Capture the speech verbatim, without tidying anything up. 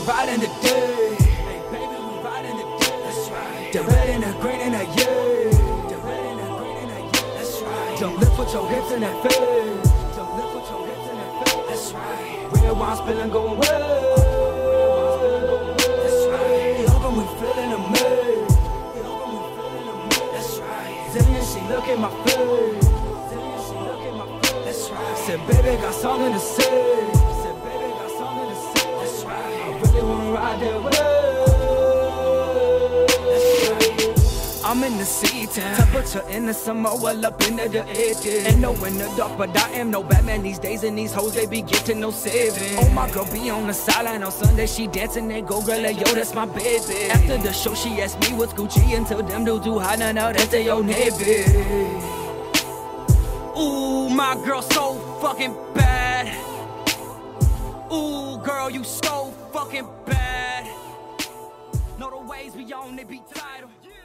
riding the day. Hey baby, we riding the day. That's right. The red and the green and the yeah. The red and the green and the yeah. That's right. Don't lift with your hips in that face. Don't lift with your hips in that face. That's right. Real wine spilling going well. That's right. Hoping we feeling amazing. Hoping we feeling amazing. That's right. Zillion, she look at my face. Zillion, she look at my face. That's right. Said baby, got something to say. Said baby, got something to say. That's right. I really wanna ride that way. I'm in the C-town, temperature in the summer, well up into the eighties. Ain't no in the dark, but I am no Batman these days. And these hoes, they be getting no saving. Oh, my girl be on the sideline on Sunday, she dancing, they go, girl, like, yo, that's my baby. After the show, she asked me what's Gucci, until them dudes too high, now, now that's they old Navy. Ooh, my girl so fucking bad. Ooh, girl, you so fucking bad. Know the ways we on, they be title.